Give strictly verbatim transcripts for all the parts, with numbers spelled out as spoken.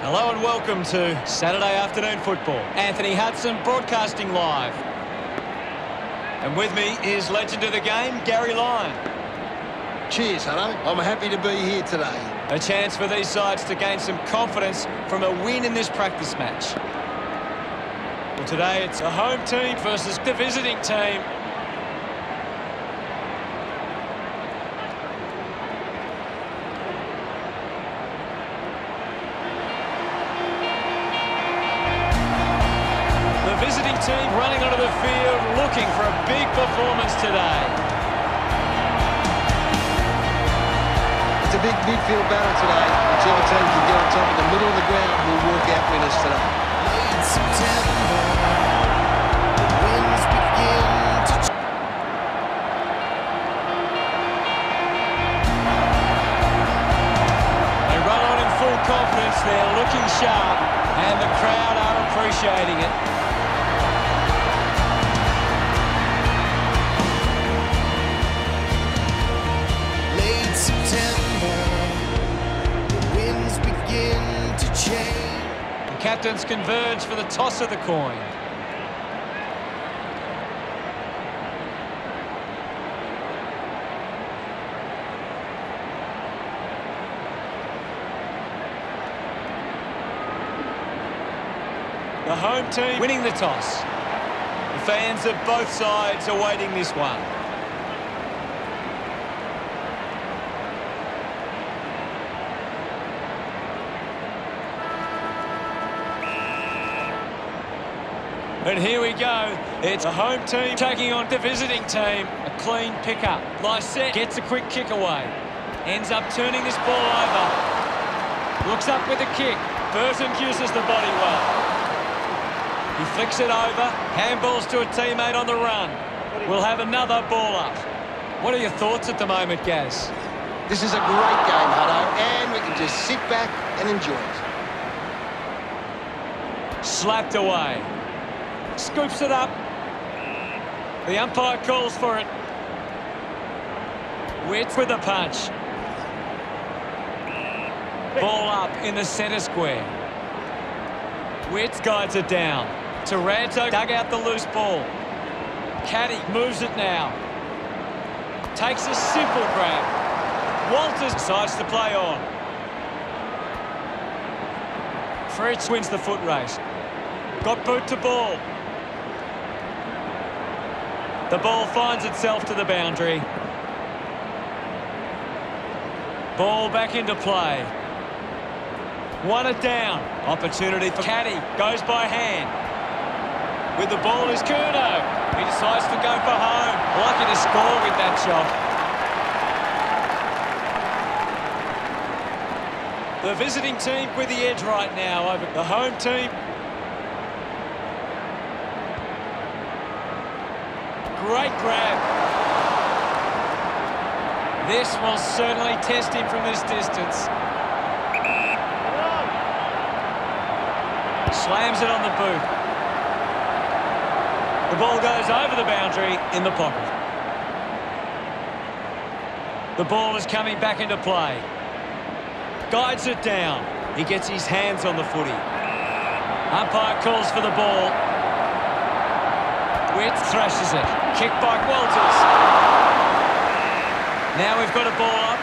Hello and welcome to Saturday afternoon football. Anthony Hudson broadcasting live. And with me is legend of the game, Gary Lyon. Cheers, Hutto. I'm happy to be here today. A chance for these sides to gain some confidence from a win in this practice match. Well, today it's a home team versus the visiting team. The visiting team running onto the field looking for a big performance today. It's a big midfield battle today. Whichever team can get on top of the middle of the ground will walk out winners today. Late September, the winds begin to... They run on in full confidence. They're looking sharp, and the crowd are appreciating it. Late September, the winds begin to change. The captains converge for the toss of the coin. The home team winning the toss. The fans of both sides awaiting this one. And here we go. It's a home team taking on the visiting team. A clean pickup. Lysette gets a quick kick away. Ends up turning this ball over. Looks up with a kick. Burton uses the body well. He flicks it over. Handballs to a teammate on the run. We'll have another ball up. What are your thoughts at the moment, Gaz? This is a great game, Hutto, and we can just sit back and enjoy it. Slapped away. Scoops it up. The umpire calls for it. Witz with a punch. Ball up in the centre square. Witz guides it down. Taranto dug out the loose ball. Caddy moves it now. Takes a simple grab. Walters decides to play on. Fritz wins the foot race. Got boot to ball. The ball finds itself to the boundary. Ball back into play. Won it down. Opportunity for Caddy. Goes by hand. With the ball is Curnow. He decides to go for home. Lucky to score with that shot. The visiting team with the edge right now over the home team. Great grab. This will certainly test him from this distance. Slams it on the boot. The ball goes over the boundary in the pocket. The ball is coming back into play. Guides it down. He gets his hands on the footy. Umpire calls for the ball. Witt thrashes it. Kick by Walters. Now we've got a ball up.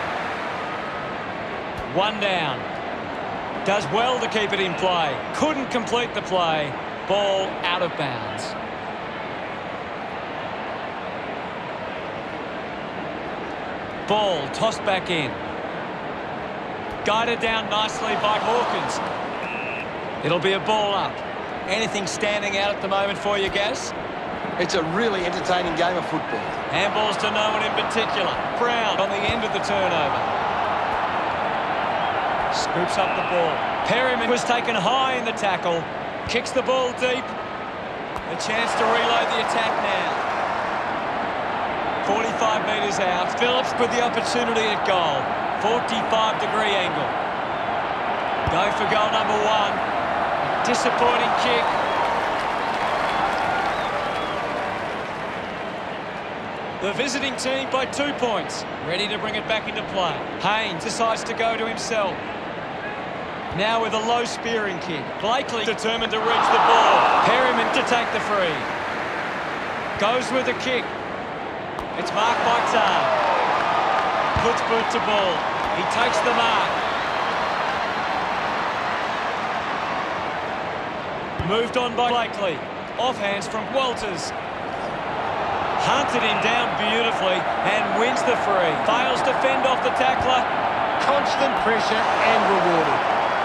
One down. Does well to keep it in play. Couldn't complete the play. Ball out of bounds. Ball tossed back in. Guided down nicely by Hawkins. It'll be a ball up. Anything standing out at the moment for you, Gaz? It's a really entertaining game of football. Handballs to no one in particular. Brown on the end of the turnover. Scoops up the ball. Perryman was taken high in the tackle. Kicks the ball deep. A chance to reload the attack now. forty-five metres out. Phillips with the opportunity at goal. forty-five degree angle. Go for goal number one. Disappointing kick. The visiting team by two points. Ready to bring it back into play. Haynes decides to go to himself. Now with a low spearing kick. Blakely determined to reach the ball. Perryman to take the free. Goes with a kick. It's marked by Tar. Puts boot to ball. He takes the mark. Moved on by Blakely. Off hands from Walters. Hunted him down beautifully and wins the free. Fails to fend off the tackler. Constant pressure and rewarded.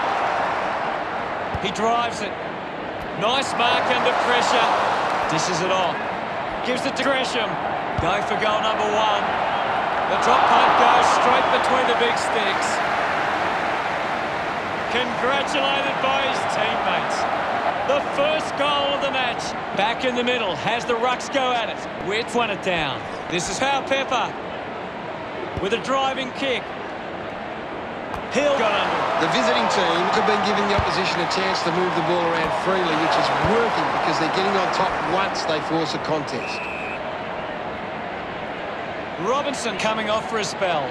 He drives it. Nice mark under pressure. Dishes it off. Gives it to Gresham. Going for goal number one. The drop punt goes straight between the big sticks. Congratulated by his teammates. The first goal of the match. Back in the middle. Has the Rucks go at it. Wits won it down. This is Powell Pepper with a driving kick. Hill got under it. The visiting team have been giving the opposition a chance to move the ball around freely, which is working because they're getting on top once they force a contest. Robinson coming off for a spell.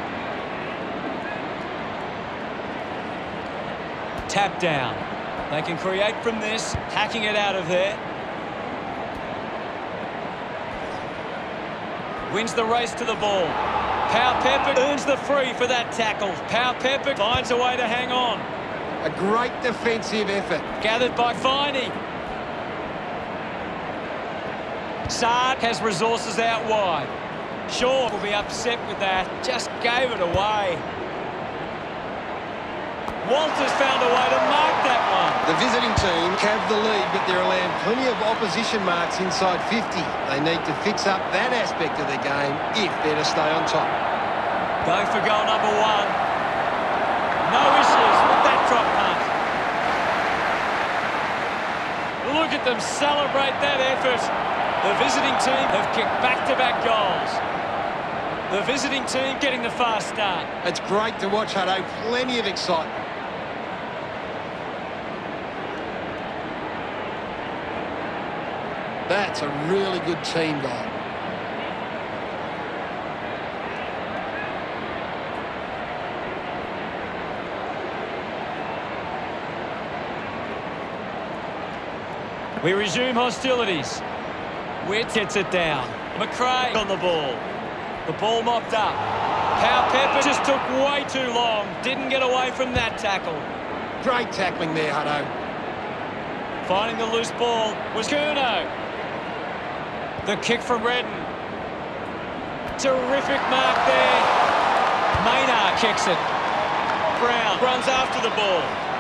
Tap down. They can create from this, hacking it out of there. Wins the race to the ball. Powell Pepper earns the free for that tackle. Powell Pepper finds a way to hang on. A great defensive effort. Gathered by Finey. Saad has resources out wide. Shaw will be upset with that. Just gave it away. Walters found a way to mark that one. The visiting team have the lead, but they're allowing plenty of opposition marks inside fifty. They need to fix up that aspect of their game if they're to stay on top. Going for goal number one. No issues with that drop punt. Look at them celebrate that effort. The visiting team have kicked back-to-back goals. The visiting team getting the fast start. It's great to watch, Hutto. Plenty of excitement. That's a really good team goal. We resume hostilities. Witt gets it down. McRae on the ball. The ball mopped up. Powell Pepper just took way too long. Didn't get away from that tackle. Great tackling there, Hutto. Finding the loose ball was Curnow. The kick from Redden. Terrific mark there. Maynard kicks it. Brown runs after the ball.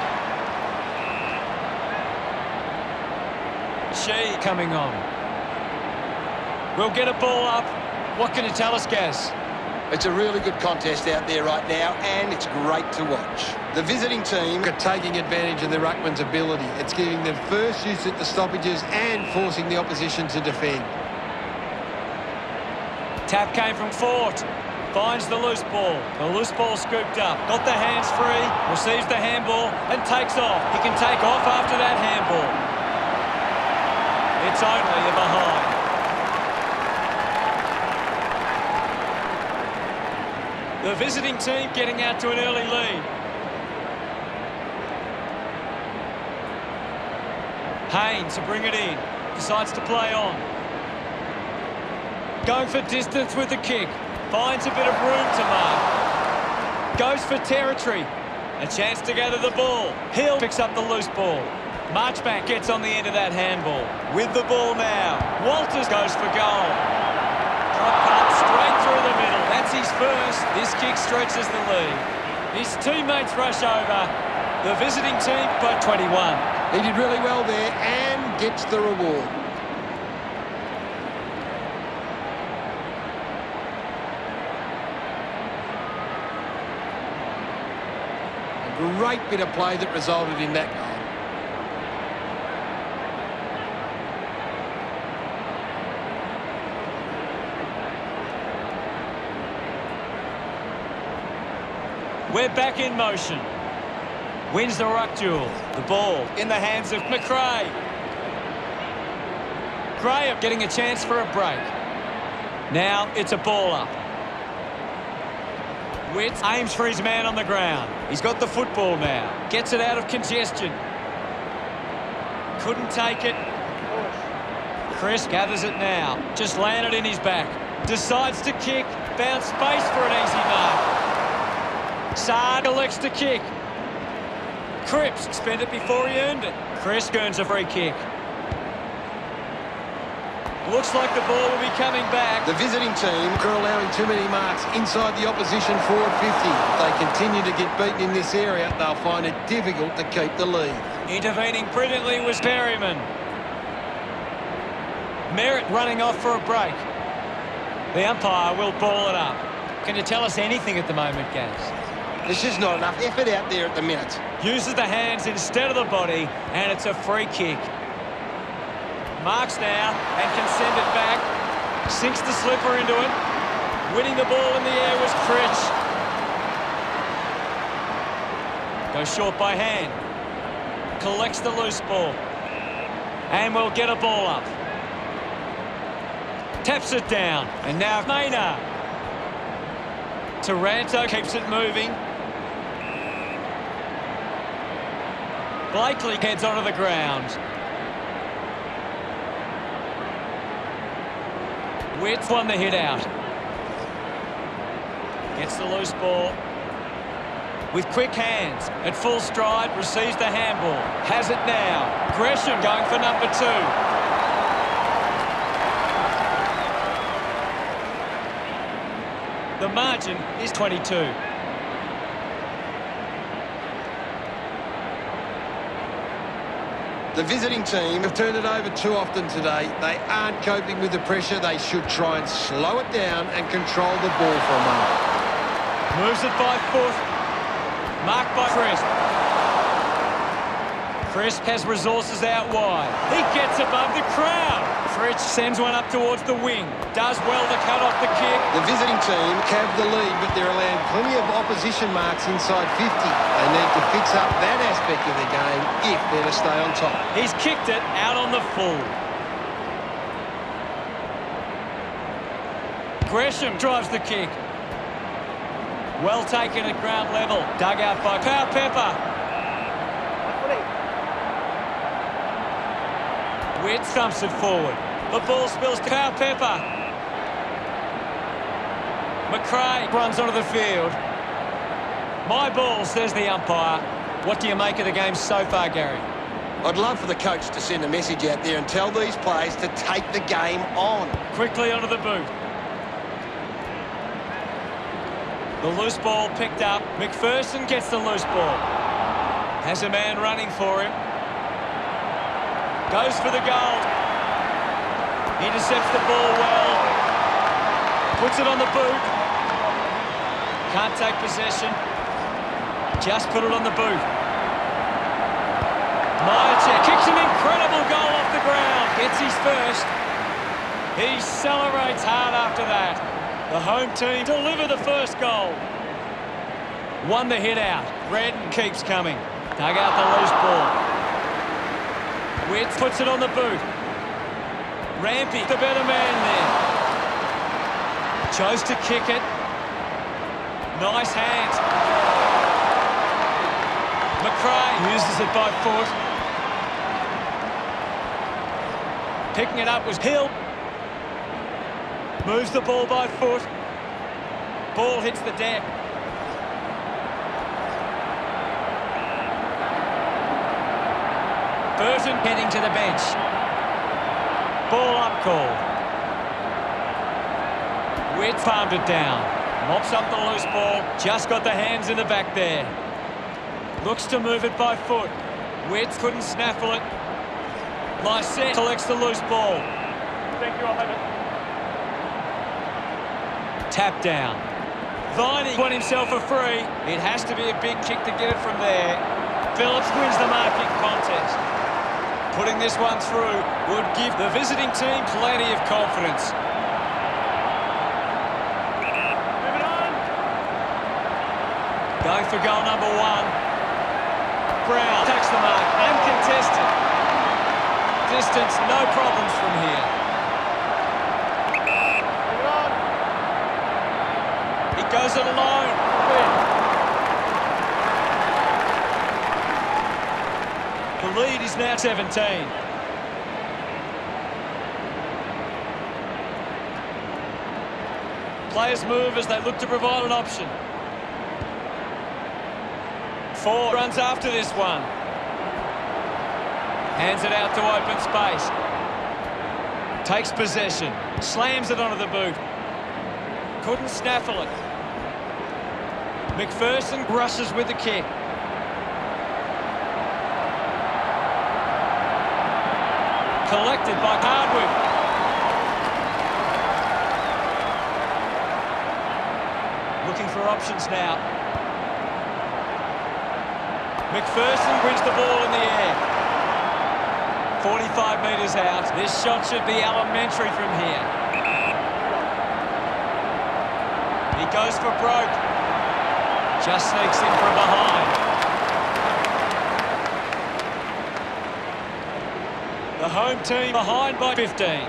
Shee coming on. We'll get a ball up. What can you tell us, Gaz? It's a really good contest out there right now, and it's great to watch. The visiting team are taking advantage of the ruckman's ability. It's giving them first use at the stoppages and forcing the opposition to defend. Tap came from Fort. Finds the loose ball. The loose ball scooped up. Got the hands free. Receives the handball and takes off. He can take off after that handball. It's only a behind. The visiting team getting out to an early lead. Haynes to bring it in. Decides to play on. Going for distance with the kick. Finds a bit of room to mark. Goes for territory. A chance to gather the ball. Hill picks up the loose ball. Marchbank gets on the end of that handball. With the ball now. Walters goes for goal. Drop punt straight through the middle. That's his first. This kick stretches the lead. His teammates rush over. The visiting team by twenty-one. He did really well there and gets the reward. A great bit of play that resulted in that goal. We're back in motion. Wins the ruck duel. The ball in the hands of McRae. Graham getting a chance for a break. Now it's a ball up. Witt aims for his man on the ground. He's got the football now. Gets it out of congestion. Couldn't take it. Chris gathers it now. Just landed in his back. Decides to kick. Found space for an easy mark. Saad elects to kick. Cripps spent it before he earned it. Chris earns a free kick. Looks like the ball will be coming back. The visiting team are allowing too many marks inside the opposition forward fifty. If they continue to get beaten in this area, they'll find it difficult to keep the lead. Intervening brilliantly was Perryman. Merritt running off for a break. The umpire will ball it up. Can you tell us anything at the moment, Gaz? There's just not enough effort out there at the minute. Uses the hands instead of the body, and it's a free kick. Marks now and can send it back. Sinks the slipper into it. Winning the ball in the air was Critch. Goes short by hand. Collects the loose ball. And will get a ball up. Taps it down. And now Maynard. Taranto keeps it moving. Blakely heads onto the ground. Witt won the hit out. Gets the loose ball. With quick hands, at full stride, receives the handball. Has it now. Gresham going for number two. The margin is twenty-two. The visiting team have turned it over too often today. They aren't coping with the pressure. They should try and slow it down and control the ball for a moment. Moves it by foot. Marked by Crisp. Crisp has resources out wide. He gets above the crowd. Fritsch sends one up towards the wing. Does well to cut off the kick. The visiting team have the lead, but they're allowing plenty of opposition marks inside fifty. They need to fix up that aspect of the game if they're to stay on top. He's kicked it out on the full. Gresham drives the kick. Well taken at ground level. Dug out by Power Pepper. Witt thumps it forward. The ball spills to Power Pepper. McRae runs onto the field. My ball, says the umpire. What do you make of the game so far, Gary? I'd love for the coach to send a message out there and tell these players to take the game on. Quickly onto the boot. The loose ball picked up. McPherson gets the loose ball. Has a man running for him. Goes for the goal. Intercepts the ball well. Puts it on the boot. Can't take possession. Just put it on the boot. Myercheck kicks an incredible goal off the ground. Gets his first. He celebrates hard after that. The home team deliver the first goal. Won the hit out. Redden keeps coming. Dug out the loose ball. Witt puts it on the boot. Rampy, the better man there. Chose to kick it. Nice hands. McRae uses it by foot. Picking it up was Hill. Moves the ball by foot. Ball hits the deck. Burton heading to the bench. Ball up called. Witt farmed it down. Mops up the loose ball. Just got the hands in the back there. Looks to move it by foot. Witt couldn't snaffle it. Lysette collects the loose ball. Thank you, I'll have it. Tap down. Viney won himself a free. It has to be a big kick to get it from there. Phillips wins the marking contest. Putting this one through would give the visiting team plenty of confidence. Move it on. Going for goal number one. Brown takes the mark, uncontested. Distance, no problems from here. Move it on. He goes it alone. It's now seventeen. Players move as they look to provide an option. Four runs after this one. Hands it out to open space. Takes possession. Slams it onto the boot. Couldn't snaffle it. McPherson rushes with the kick. Collected by Hardwick. Looking for options now. McPherson brings the ball in the air. forty-five metres out. This shot should be elementary from here. He goes for broke. Just sneaks in from behind. The home team behind by fifteen.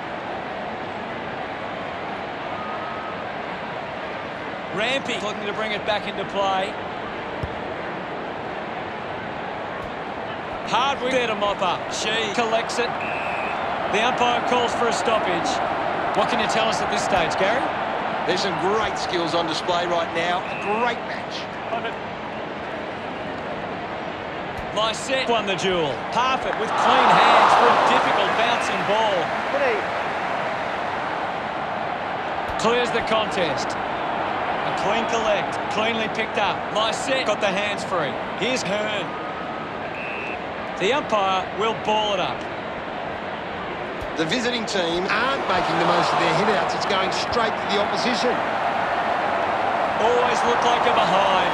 Rampy looking to bring it back into play. Hardwick there to mop up. She collects it. The umpire calls for a stoppage. What can you tell us at this stage, Gary? There's some great skills on display right now. A great match. Lysette won the duel. Parfitt with clean hands for a difficult bouncing ball. Clears the contest. A clean collect. Cleanly picked up. Lysette got the hands free. Here's Hearn. The umpire will ball it up. The visiting team aren't making the most of their hit-outs. It's going straight to the opposition. Always look like a behind.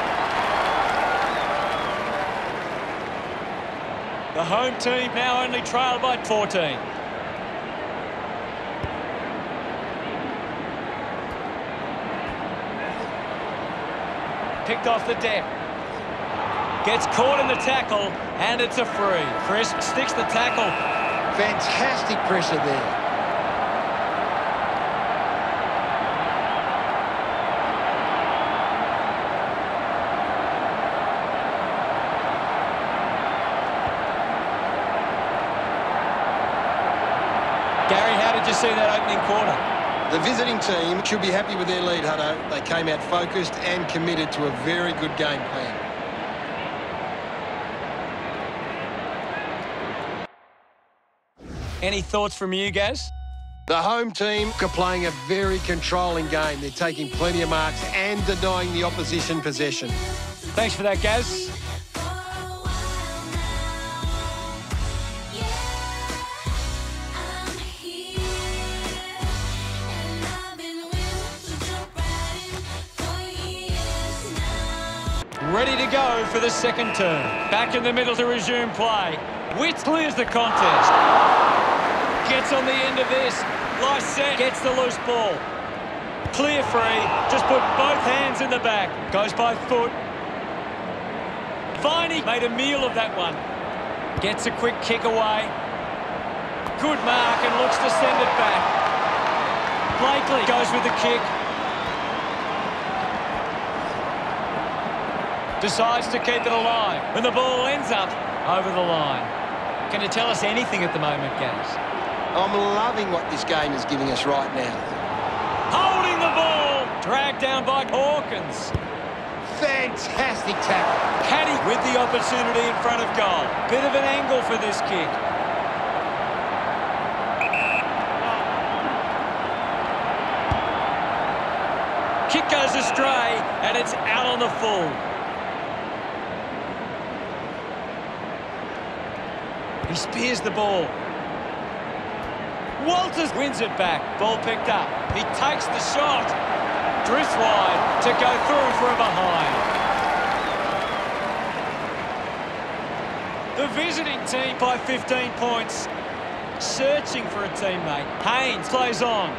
The home team now only trailed by fourteen. Picked off the deck. Gets caught in the tackle, and it's a free. Chris sticks the tackle. Fantastic pressure there. Gary, how did you see that opening quarter? The visiting team should be happy with their lead, Hutto. They came out focused and committed to a very good game plan. Any thoughts from you, Gaz? The home team are playing a very controlling game. They're taking plenty of marks and denying the opposition possession. Thanks for that, Gaz. Ready to go for the second turn. Back in the middle to resume play. Witt clears the contest. Gets on the end of this. Lysette gets the loose ball. Clear free. Just put both hands in the back. Goes by foot. Viney made a meal of that one. Gets a quick kick away. Good mark and looks to send it back. Blakely goes with the kick. Decides to keep it alive. And the ball ends up over the line. Can you tell us anything at the moment, Gaz? I'm loving what this game is giving us right now. Holding the ball. Dragged down by Hawkins. Fantastic tackle. Caddy with the opportunity in front of goal. Bit of an angle for this kick. Kick goes astray, and it's out on the full. He spears the ball. Walters wins it back. Ball picked up. He takes the shot. Drifts wide to go through for a behind. The visiting team by fifteen points. Searching for a teammate. Haynes plays on.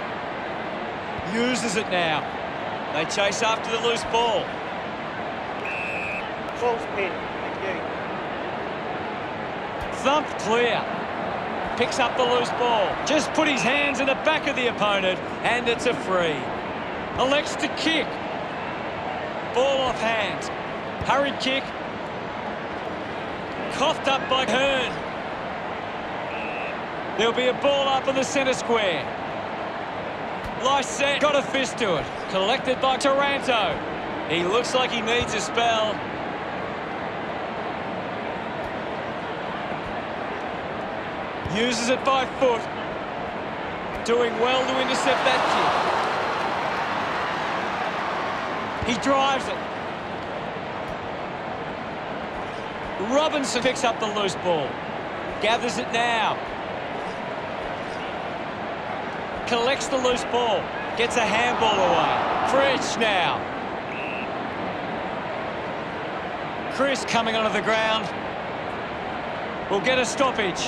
Uses it now. They chase after the loose ball. Full spin. Thank you. Thumped clear. Picks up the loose ball. Just put his hands in the back of the opponent, and it's a free. Elects to kick. Ball off hands. Hurried kick. Coughed up by Hearn. There'll be a ball up in the centre square. Lysette got a fist to it. Collected by Taranto. He looks like he needs a spell. Uses it by foot. Doing well to intercept that kick. He drives it. Robinson picks up the loose ball. Gathers it now. Collects the loose ball. Gets a handball away. Fritsch now. Chris coming onto the ground. Will get a stoppage.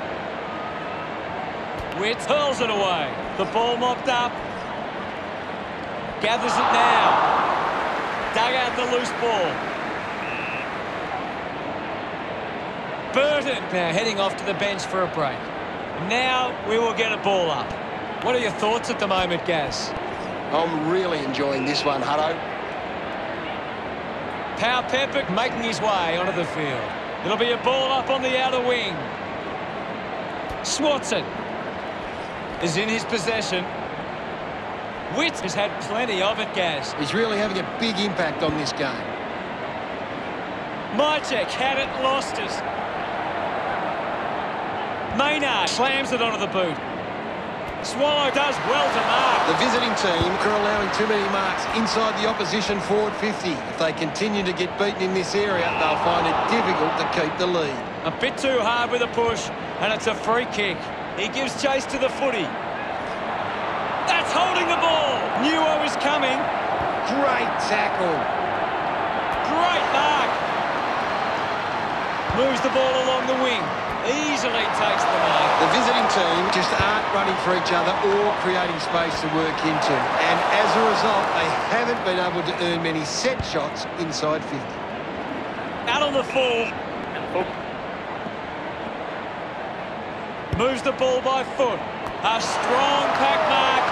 Witt hurls it away. The ball mopped up. Gathers it now. Dug out the loose ball. Burton now heading off to the bench for a break. Now we will get a ball up. What are your thoughts at the moment, Gaz? I'm really enjoying this one, Hutto. Power Pepper making his way onto the field. It'll be a ball up on the outer wing. Swatson is in his possession. Witt has had plenty of it, Gaz. He's really having a big impact on this game. Mychek had it, lost it. Maynard slams it onto the boot. Swallow does well to mark. The visiting team are allowing too many marks inside the opposition forward fifty. If they continue to get beaten in this area, they'll find it difficult to keep the lead. A bit too hard with a push, and it's a free kick. He gives chase to the footy. That's holding the ball. Nuo is coming. Great tackle. Great mark. Moves the ball along the wing. Easily takes the mark. The visiting team just aren't running for each other or creating space to work into. And as a result, they haven't been able to earn many set shots inside fifty. Out on the full. Moves the ball by foot. A strong pack mark.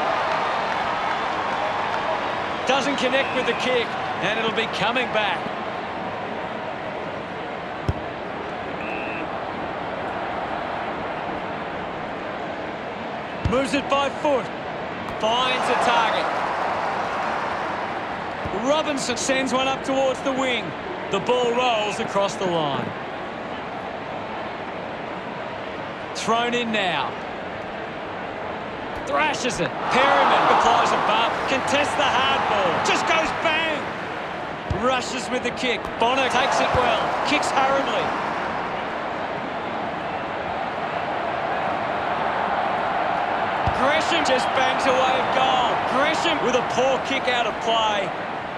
Doesn't connect with the kick, and it'll be coming back. Moves it by foot. Finds a target. Robinson sends one up towards the wing. The ball rolls across the line. Thrown in now. Thrashes it. Perryman applies a bump. Contests the hard ball. Just goes bang. Rushes with the kick. Bonner takes it well. Kicks hurriedly. Gresham just bangs away at goal. Gresham with a poor kick out of play.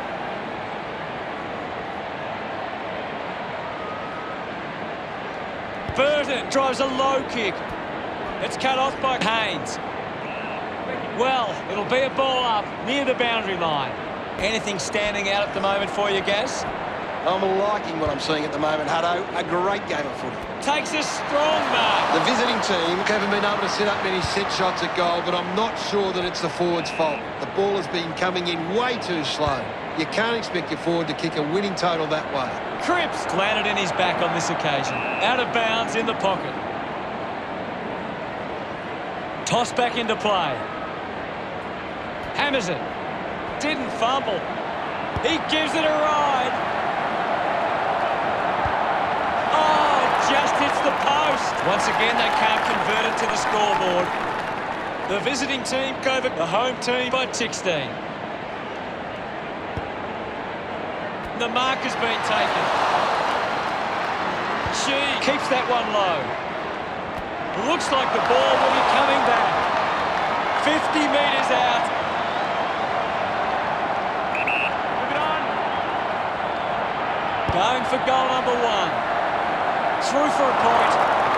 Burton drives a low kick. It's cut off by Haynes. Well, it'll be a ball up near the boundary line. Anything standing out at the moment for you, Gaz? I'm liking what I'm seeing at the moment, Hutto. A great game of footy. Takes a strong mark. The visiting team haven't been able to set up many set shots at goal, but I'm not sure that it's the forward's fault. The ball has been coming in way too slow. You can't expect your forward to kick a winning total that way. Cripps landed in his back on this occasion. Out of bounds in the pocket. Toss back into play. Hammers it. Didn't fumble. He gives it a ride. Oh, just hits the post. Once again, they can't convert it to the scoreboard. The visiting team over the home team by sixteen. The mark has been taken. She keeps that one low. Looks like the ball will be coming back. fifty metres out. Move it on. Going for goal number one. Through for a point.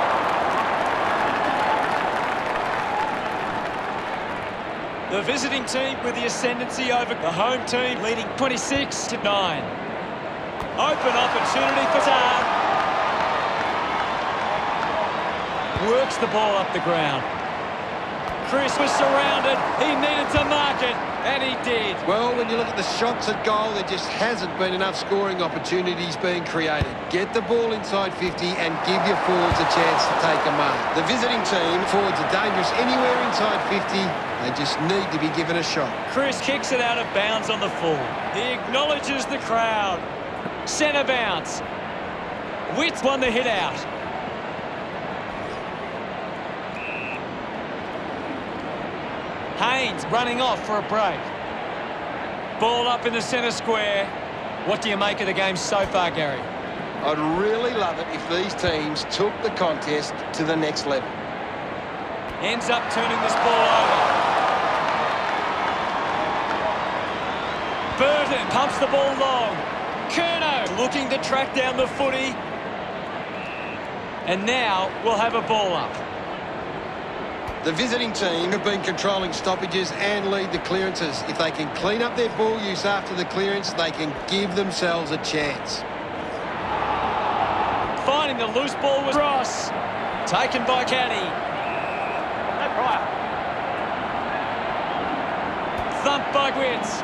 The visiting team with the ascendancy over the home team, leading twenty-six to nine. Open opportunity for Zard. Works the ball up the ground. Chris was surrounded. He needed to mark it, and he did. Well, when you look at the shots at goal, there just hasn't been enough scoring opportunities being created. Get the ball inside fifty and give your forwards a chance to take a mark. The visiting team, forwards are dangerous anywhere inside fifty. They just need to be given a shot. Chris kicks it out of bounds on the full. He acknowledges the crowd. Centre bounce. Witt won the hit out. Haynes running off for a break. Ball up in the centre square. What do you make of the game so far, Gary? I'd really love it if these teams took the contest to the next level. Ends up turning this ball over. Burton pumps the ball long. Curnow looking to track down the footy. And now we'll have a ball up. The visiting team have been controlling stoppages and lead the clearances. If they can clean up their ball use after the clearance, they can give themselves a chance. Finding the loose ball was Ross. Taken by Caddy. No prior. Thumped by Gwitz.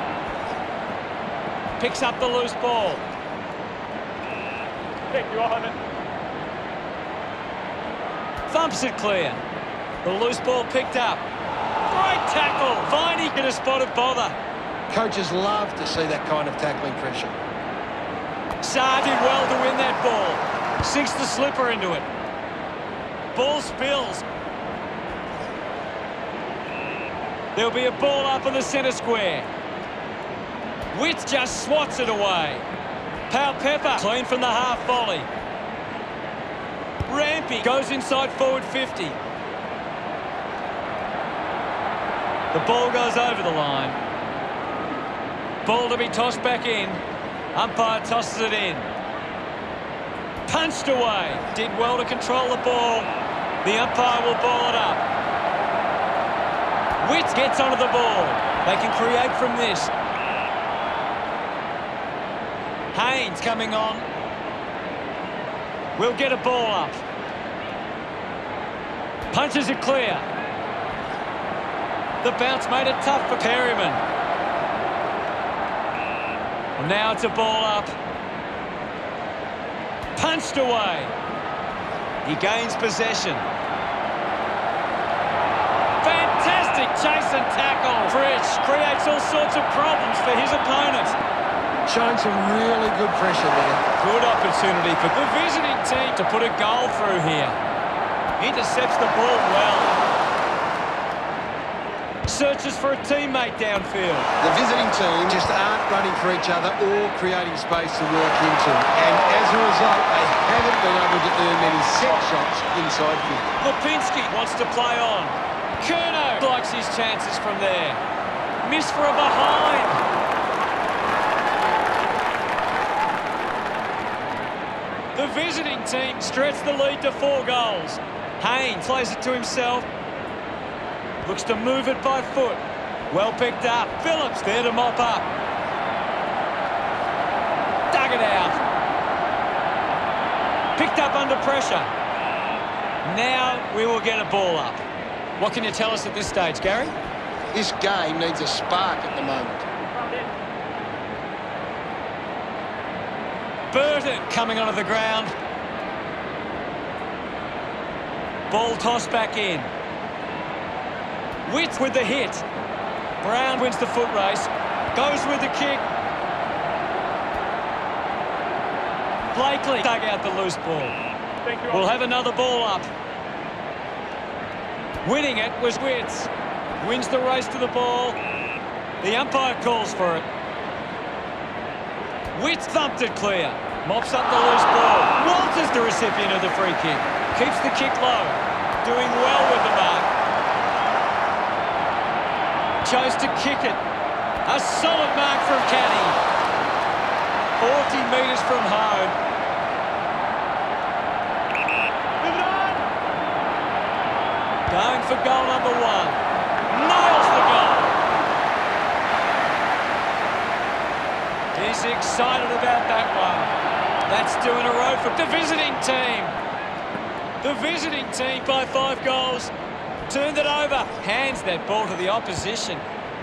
Picks up the loose ball. Pick you off of it. Thumps it clear. The loose ball picked up. Great tackle. Viney get a spot of bother. Coaches love to see that kind of tackling pressure. Saar did well to win that ball. Sinks the slipper into it. Ball spills. There'll be a ball up in the centre square. Witt just swats it away. Powell Pepper clean from the half volley. Rampy goes inside forward fifty. The ball goes over the line. Ball to be tossed back in. Umpire tosses it in. Punched away. Did well to control the ball. The umpire will ball it up. Witt gets onto the ball. They can create from this. Haynes coming on. We'll get a ball up. Punches it clear. The bounce made it tough for Perryman. Well, now it's a ball up. Punched away. He gains possession. Fantastic chase and tackle. Fritsch creates all sorts of problems for his opponent. Showing some really good pressure there. Good opportunity for the visiting team to put a goal through here. Intercepts the ball well. Searches for a teammate downfield. The visiting team just aren't running for each other or creating space to work into. And as a result, they haven't been able to earn many set shots inside fifty. Lipinski wants to play on. Curnow likes his chances from there. Miss for a behind. The visiting team stretch the lead to four goals. Haynes plays it to himself. Looks to move it by foot. Well picked up. Phillips there to mop up. Dug it out. Picked up under pressure. Now we will get a ball up. What can you tell us at this stage, Gary? This game needs a spark at the moment. Burton coming onto the ground. Ball tossed back in. Witt with the hit. Brown wins the foot race. Goes with the kick. Blakely dug out the loose ball. We'll have another ball up. Winning it was Witts. Wins the race to the ball. The umpire calls for it. Witts thumped it clear. Mops up the loose ball. Walters the recipient of the free kick. Keeps the kick low. Doing well with the mark. Chose to kick it. A solid mark from Caddy. forty metres from home. Move it on. Going for goal number one. Nails the goal. He's excited about that one. That's two in a row for the visiting team. The visiting team by five goals. Turned it over. Hands that ball to the opposition.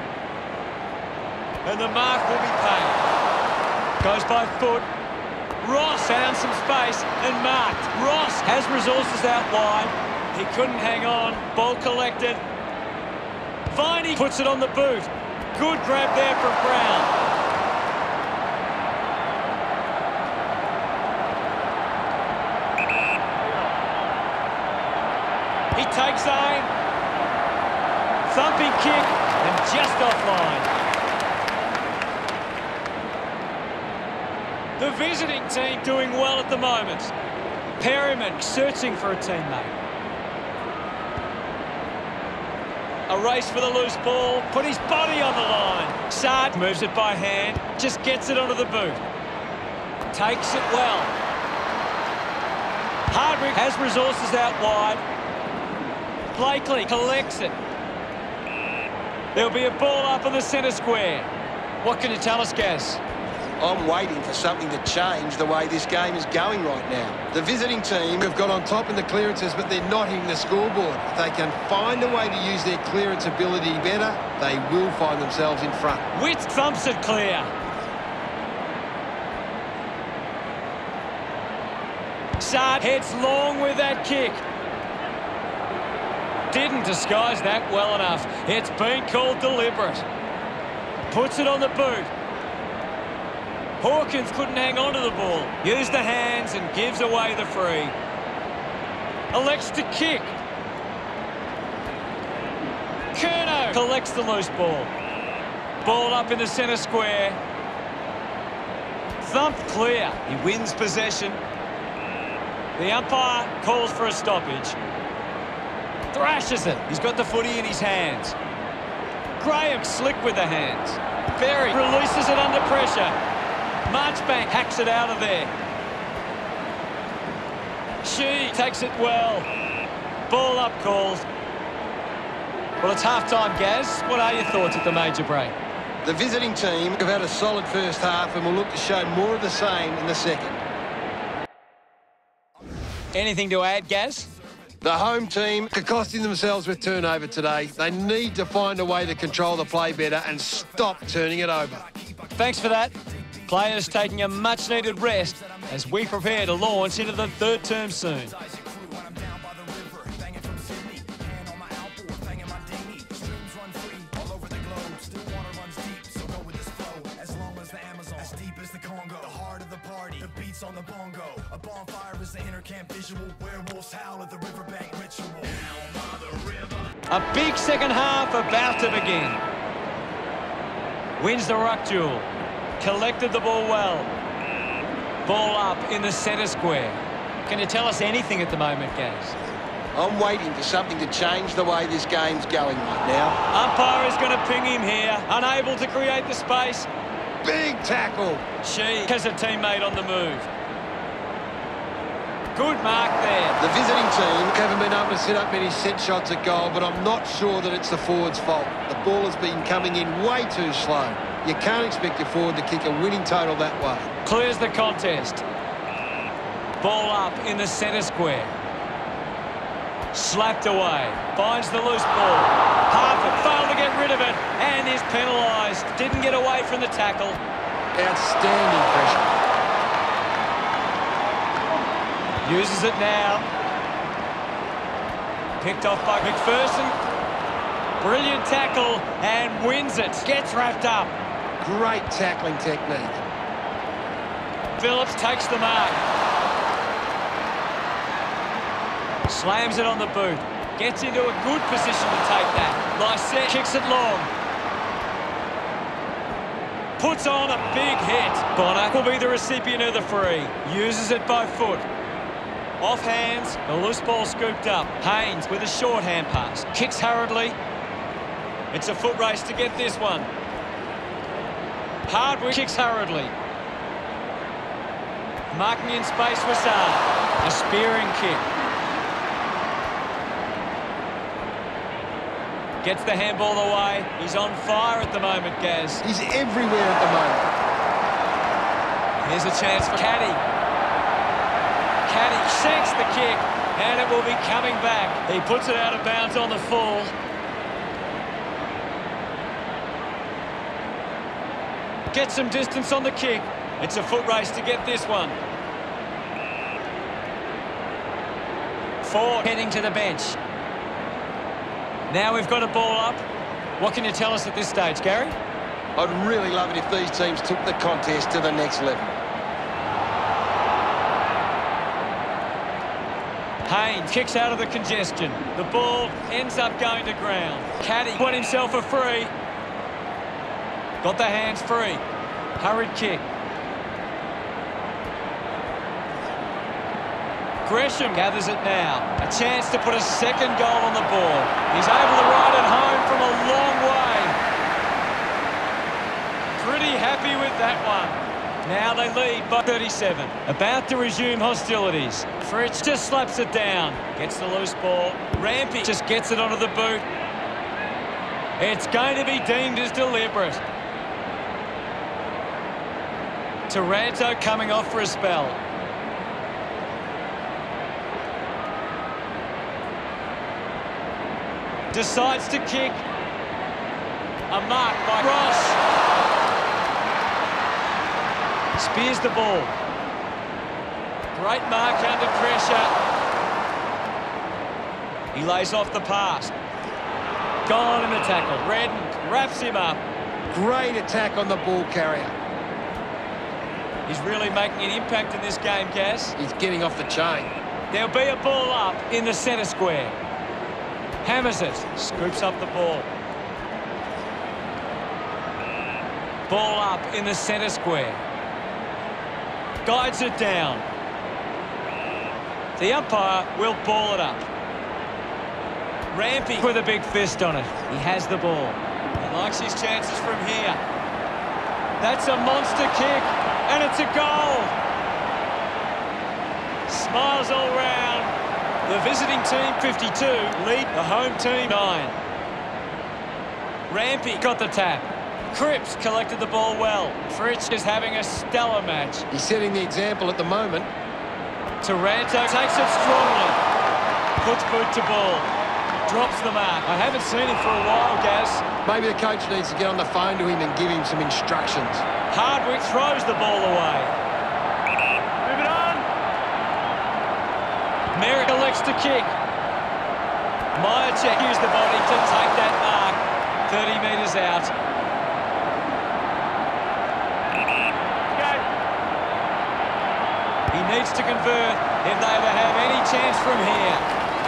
And the mark will be paid. Goes by foot. Ross found some space and marked. Ross has resources out wide. He couldn't hang on. Ball collected. Viney puts it on the boot. Good grab there from Brown. He takes aim. Thumping kick and just offline. The visiting team doing well at the moment. Perryman searching for a teammate. A race for the loose ball. Put his body on the line. Sard moves it by hand. Just gets it onto the boot. Takes it well. Hardwick has resources out wide. Blakely collects it. There'll be a ball up in the centre square. What can you tell us, Gaz? I'm waiting for something to change the way this game is going right now. The visiting team have got on top in the clearances, but they're not hitting the scoreboard. If they can find a way to use their clearance ability better, they will find themselves in front. Witt thumps it clear. Sard heads long with that kick. Didn't disguise that well enough. It's been called deliberate. Puts it on the boot. Hawkins couldn't hang on to the ball. Used the hands and gives away the free. Elects to kick. Curnow collects the loose ball. Ball up in the centre square. Thumped clear. He wins possession. The umpire calls for a stoppage. Thrashes it. He's got the footy in his hands. Graham slick with the hands. Berry releases it under pressure. Marchbank hacks it out of there. She takes it well. Ball up calls. Well, it's half-time, Gaz. What are your thoughts at the major break? The visiting team have had a solid first half and will look to show more of the same in the second. Anything to add, Gaz? The home team are costing themselves with turnover today. They need to find a way to control the play better and stop turning it over. Thanks for that. Players taking a much-needed rest as we prepare to launch into the third term soon. On the bongo, a bonfire is the inner camp visual. Werewolves howl at the riverbank ritual. Down by the river. A big second half about to begin. Wins the ruck duel. Collected the ball well. Ball up in the centre square. Can you tell us anything at the moment, Gaz? I'm waiting for something to change the way this game's going right now. Umpire is going to ping him here. Unable to create the space. Big tackle. She has a teammate on the move. Good mark there. The visiting team haven't been able to set up many set shots at goal, but I'm not sure that it's the forward's fault. The ball has been coming in way too slow. You can't expect your forward to kick a winning total that way. Clears the contest. Ball up in the centre square. Slapped away. Finds the loose ball. Harper failed to get rid of it and is penalised. Didn't get away from the tackle. Outstanding pressure. Uses it now. Picked off by McPherson. Brilliant tackle and wins it. Gets wrapped up. Great tackling technique. Phillips takes the mark. Slams it on the boot. Gets into a good position to take that. Lysette kicks it long. Puts on a big hit. Bonner will be the recipient of the free. Uses it by foot. Off hands, the loose ball scooped up. Haynes with a short hand pass. Kicks hurriedly. It's a foot race to get this one. Hardwick kicks hurriedly. Marking in space for Sard. A spearing kick. Gets the handball away. He's on fire at the moment, Gaz. He's everywhere at the moment. Here's a chance for Caddy. Caddy shanks the kick. And it will be coming back. He puts it out of bounds on the full. Gets some distance on the kick. It's a foot race to get this one. Ford heading to the bench. Now we've got a ball up. What can you tell us at this stage, Gary? I'd really love it if these teams took the contest to the next level. Haynes kicks out of the congestion. The ball ends up going to ground. Caddy won himself a free. Got the hands free. Hurried kick. Gresham gathers it now. A chance to put a second goal on the board. He's able to ride it home from a long way. Pretty happy with that one. Now they lead by thirty-seven. About to resume hostilities. Fritz just slaps it down. Gets the loose ball. Rampy just gets it onto the boot. It's going to be deemed as deliberate. Taranto coming off for a spell. Decides to kick. A mark by Ross. Spears the ball. Great mark under pressure. He lays off the pass. Gone in the tackle. Redden wraps him up. Great attack on the ball carrier. He's really making an impact in this game, Gaz. He's getting off the chain. There'll be a ball up in the centre square. Hammers it. Scoops up the ball. Ball up in the centre square. Guides it down. The umpire will ball it up. Rampy with a big fist on it. He has the ball. He likes his chances from here. That's a monster kick, and it's a goal. Smiles all round. The visiting team fifty-two lead the home team nine. Rampy got the tap. Cripps collected the ball well. Fritz is having a stellar match. He's setting the example at the moment. Taranto takes it strongly. Puts boot to ball. Drops the mark. I haven't seen him for a while, Gaz. Maybe the coach needs to get on the phone to him and give him some instructions. Hardwick throws the ball away. Move it on. Merrick elects to kick. Myercheck used the body to take that mark. thirty metres out. He needs to convert if they ever have any chance from here.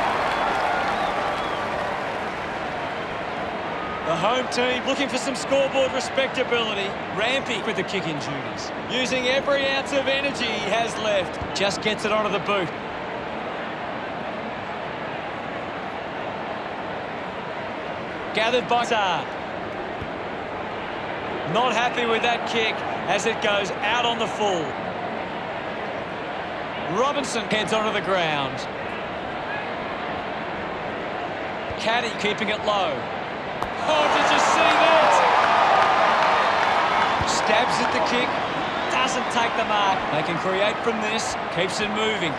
The home team looking for some scoreboard respectability. Rampy with the kicking duties. Using every ounce of energy he has left. Just gets it onto the boot. Gathered by Zard. Not happy with that kick as it goes out on the full. Robinson heads onto the ground. Caddy keeping it low. Oh, did you see that? Stabs at the kick. Doesn't take the mark. They can create from this. Keeps it moving.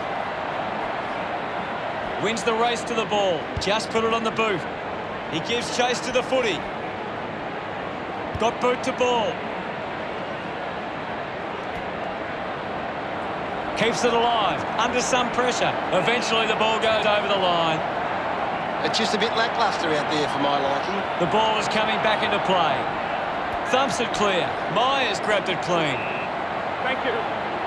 Wins the race to the ball. Just put it on the boot. He gives chase to the footy. Got boot to ball. Keeps it alive, under some pressure. Eventually the ball goes over the line. It's just a bit lacklustre out there for my liking. The ball is coming back into play. Thumps it clear. Myers grabbed it clean. Thank you.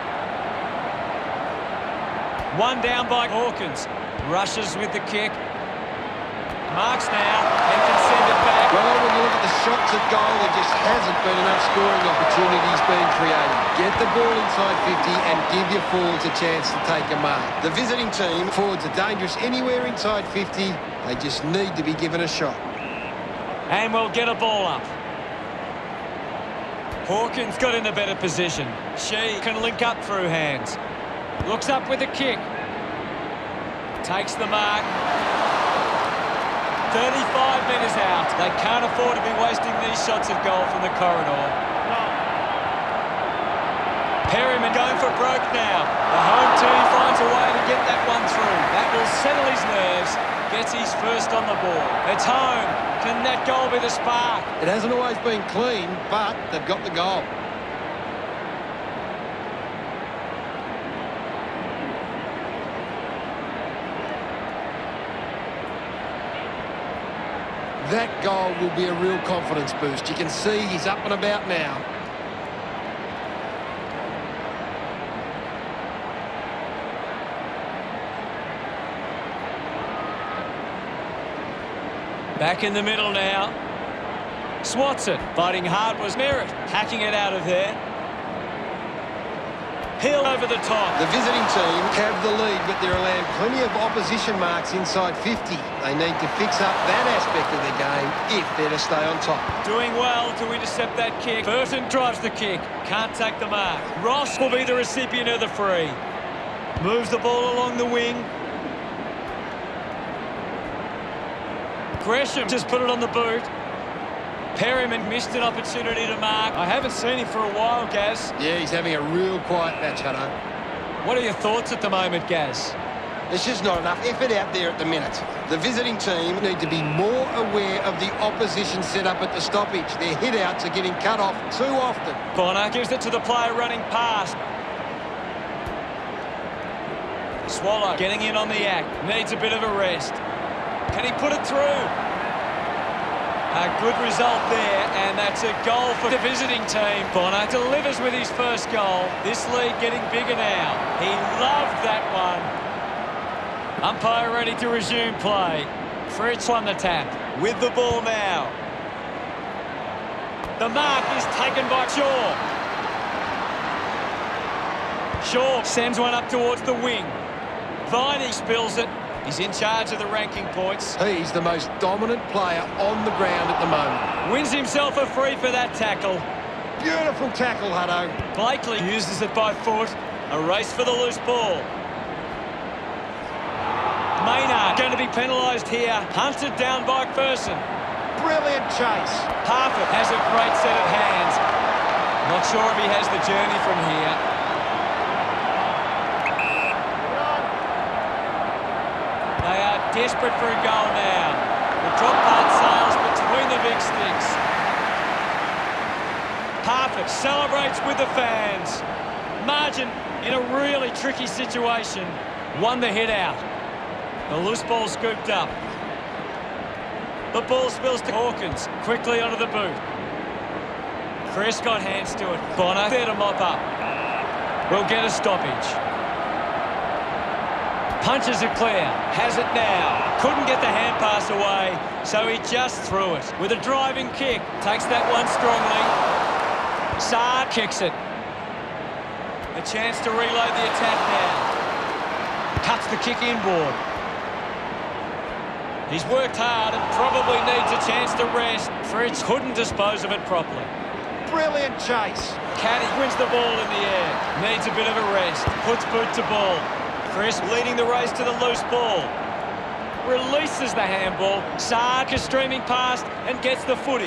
One down by Hawkins. Rushes with the kick. Marks now and can send it back. Well, when you look at the shots at goal, there just hasn't been enough scoring opportunities being created. Get the ball inside fifty and give your forwards a chance to take a mark. The visiting team, forwards are dangerous anywhere inside fifty. They just need to be given a shot. And we'll get a ball up. Hawkins got in a better position. She can link up through hands. Looks up with a kick. Takes the mark. thirty-five metres out. They can't afford to be wasting these shots at goal from the corridor. No. Perryman going for broke now. The home team finds a way to get that one through. That will settle his nerves. Gets his first on the board. It's home. Can that goal be the spark? It hasn't always been clean, but they've got the goal. That goal will be a real confidence boost. You can see he's up and about now. Back in the middle now. Swats it. Fighting hard was Merritt. Hacking it out of there. Hill over the top. The visiting team have the lead, but they're allowing plenty of opposition marks inside fifty. They need to fix up that aspect of their game if they're to stay on top. Doing well to intercept that kick. Burton drives the kick. Can't take the mark. Ross will be the recipient of the free. Moves the ball along the wing. Gresham just put it on the boot. Perryman missed an opportunity to mark. I haven't seen him for a while, Gaz. Yeah, he's having a real quiet match, Hutto. What are your thoughts at the moment, Gaz? There's just not enough effort out there at the minute. The visiting team need to be more aware of the opposition setup at the stoppage. Their hit-outs are getting cut off too often. Bonner gives it to the player running past. Swallow getting in on the act. Needs a bit of a rest. Can he put it through? A good result there, and that's a goal for the visiting team. Bonner delivers with his first goal. This lead getting bigger now. He loved that one. Umpire ready to resume play. Fritz on the tap. With the ball now. The mark is taken by Shaw. Shaw sends one up towards the wing. Viney spills it. He's in charge of the ranking points. He's the most dominant player on the ground at the moment. Wins himself a free for that tackle. Beautiful tackle, Hutto. Blakely uses it by foot. A race for the loose ball. Maynard going to be penalised here. Hunted down by Ferguson. Brilliant chase. Harford has a great set of hands. Not sure if he has the journey from here. They are desperate for a goal now. The drop part sails between the big sticks. Harford celebrates with the fans. Margin in a really tricky situation. Won the hit out. The loose ball scooped up. The ball spills to Hawkins. Quickly onto the boot. Chris got hands to it. Bonner there to mop up. We'll get a stoppage. Punches it clear. Has it now. Couldn't get the hand pass away, so he just threw it. With a driving kick. Takes that one strongly. Saad kicks it. A chance to reload the attack now. Cuts the kick inboard. He's worked hard and probably needs a chance to rest. Fritz couldn't dispose of it properly. Brilliant chase. Caddy wins the ball in the air. Needs a bit of a rest. Puts boot to ball. Chris leading the race to the loose ball. Releases the handball. Saad is streaming past and gets the footy.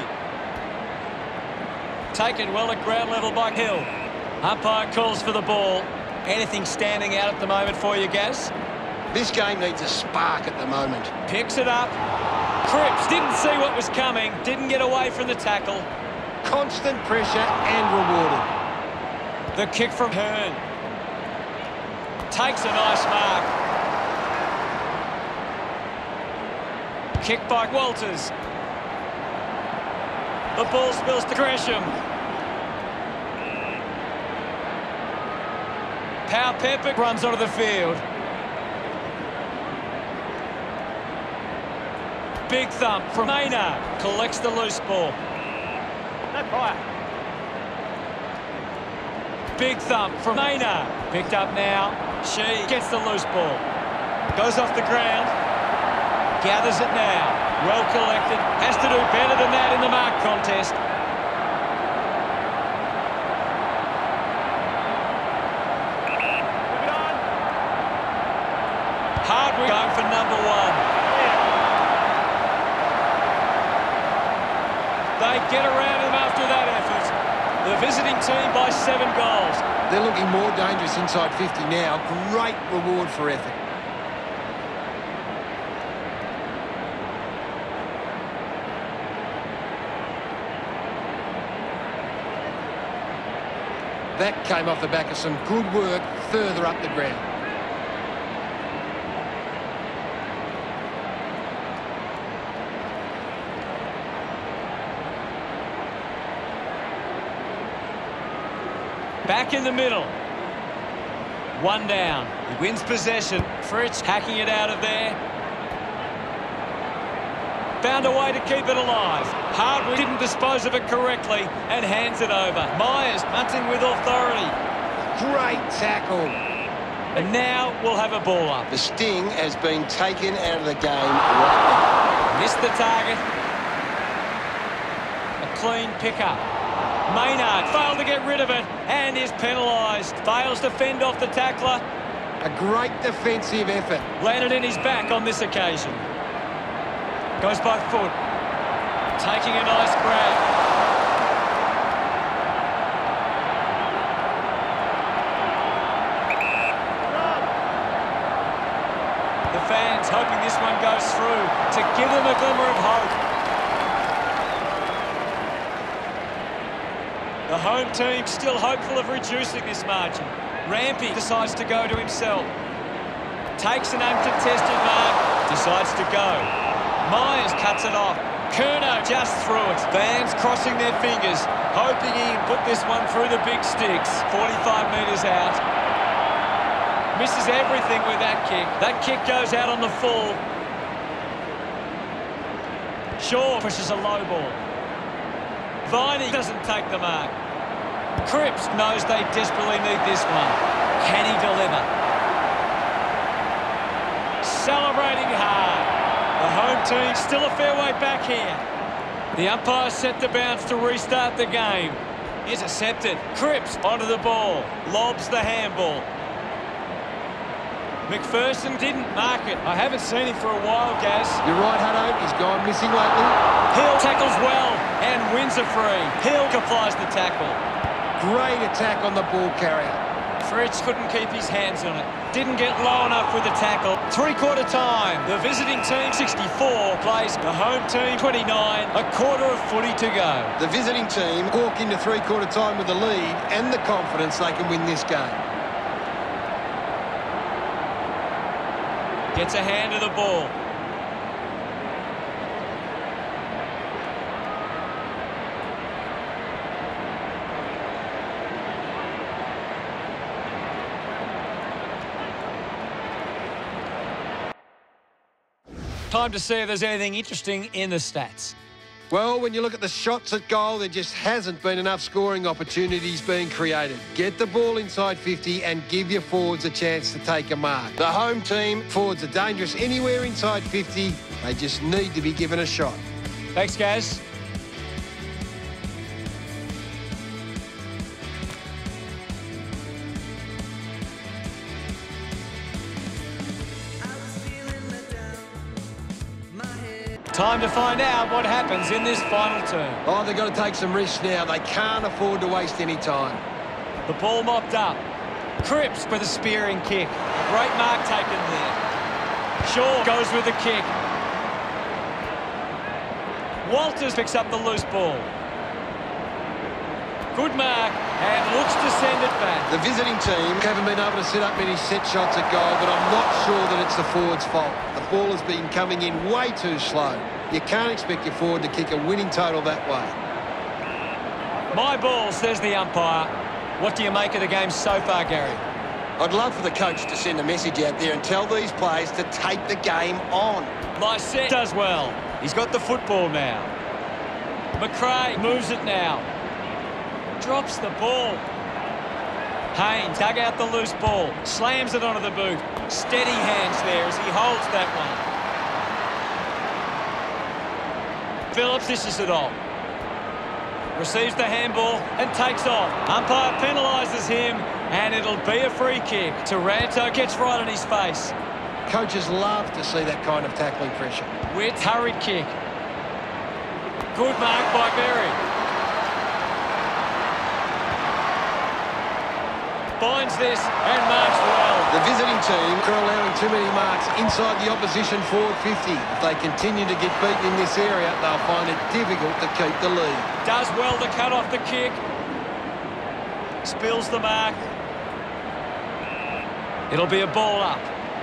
Taken well at ground level by Hill. Umpire calls for the ball. Anything standing out at the moment for you, Gaz? This game needs a spark at the moment. Picks it up. Cripps didn't see what was coming. Didn't get away from the tackle. Constant pressure and rewarded. The kick from Hearn. Takes a nice mark. Kick by Walters. The ball spills to Gresham. Power Pepper runs onto the field. Big thump from Maynard. Collects the loose ball. No fire. Big thump from Maynard. Picked up now. She gets the loose ball. Goes off the ground. Gathers it now. Well collected. Has to do better than that in the mark contest. Move it on. Hardwick going for number one. They get around him after that effort. The visiting team by seven goals. They're looking more dangerous inside fifty now. Great reward for effort. That came off the back of some good work further up the ground. Back in the middle. One down. He wins possession. Fritz hacking it out of there. Found a way to keep it alive. Hardwick didn't dispose of it correctly and hands it over. Myers hunting with authority. Great tackle. And now we'll have a ball up. The sting has been taken out of the game right now. Missed the target. A clean pickup. Maynard failed to get rid of it and is penalised. Fails to fend off the tackler. A great defensive effort. Landed in his back on this occasion. Goes by foot. Taking a nice grab. The fans hoping this one goes through to give them a glimmer of hope. The home team still hopeful of reducing this margin. Rampy decides to go to himself. Takes an uncontested mark. Decides to go. Myers cuts it off. Kerno just through it. Fans crossing their fingers, hoping he can put this one through the big sticks. forty-five metres out. Misses everything with that kick. That kick goes out on the full. Shaw pushes a low ball. Viney doesn't take the mark. Cripps knows they desperately need this one. Can he deliver? Celebrating hard. The home team still a fair way back here. The umpire set the bounce to restart the game. Intercepted. Cripps onto the ball. Lobs the handball. McPherson didn't mark it. I haven't seen him for a while, Gaz. You're right, Hutto. He's gone missing lately. Hill tackles well and wins a free. Hill applies the tackle. Great attack on the ball carrier. Fritz couldn't keep his hands on it. Didn't get low enough with the tackle. Three-quarter time. The visiting team, sixty-four, plays the home team, twenty-nine. A quarter of footy to go. The visiting team walk into three-quarter time with the lead and the confidence they can win this game. Gets a hand of the ball. Time to see if there's anything interesting in the stats. Well, when you look at the shots at goal, there just hasn't been enough scoring opportunities being created. Get the ball inside fifty and give your forwards a chance to take a mark. The home team, forwards are dangerous anywhere inside fifty. They just need to be given a shot. Thanks, Gaz. Time to find out what happens in this final turn. Oh, they've got to take some risks now. They can't afford to waste any time. The ball mopped up. Cripps with a spearing kick. Great mark taken there. Shaw goes with the kick. Walters picks up the loose ball. Good mark and looks to send it back. The visiting team haven't been able to set up many set shots at goal, but I'm not sure that it's the forward's fault. The ball has been coming in way too slow. You can't expect your forward to kick a winning total that way. My ball, says the umpire. What do you make of the game so far, Gary? I'd love for the coach to send a message out there and tell these players to take the game on. Lysette does well. He's got the football now. McRae moves it now. Drops the ball. Haynes dug out the loose ball. Slams it onto the boot. Steady hands there as he holds that one. Phillips dishes it off. Receives the handball and takes off. Umpire penalises him and it'll be a free kick. Taranto gets right on his face. Coaches love to see that kind of tackling pressure. Witt, hurried kick. Good mark by Berry. finds this and marks well. The visiting team are allowing too many marks inside the opposition forward fifty. If they continue to get beaten in this area, they'll find it difficult to keep the lead. Does well to cut off the kick. Spills the mark. It'll be a ball up.